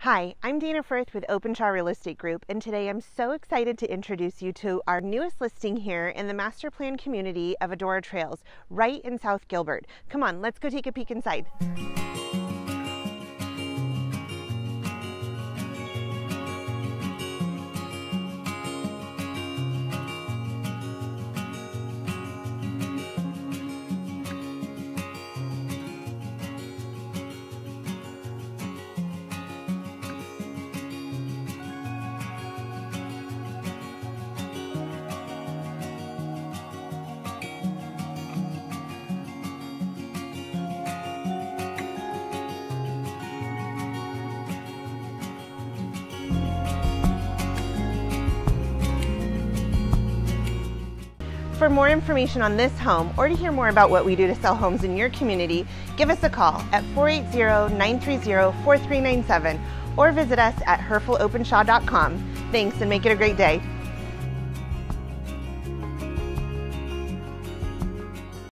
Hi, I'm Dana Firth with Openshaw Real Estate Group, and today I'm so excited to introduce you to our newest listing here in the master plan community of Adora Trails, right in South Gilbert. Come on, let's go take a peek inside. For more information on this home or to hear more about what we do to sell homes in your community, give us a call at 480-930-4397 or visit us at herfelopenshaw.com. Thanks and make it a great day.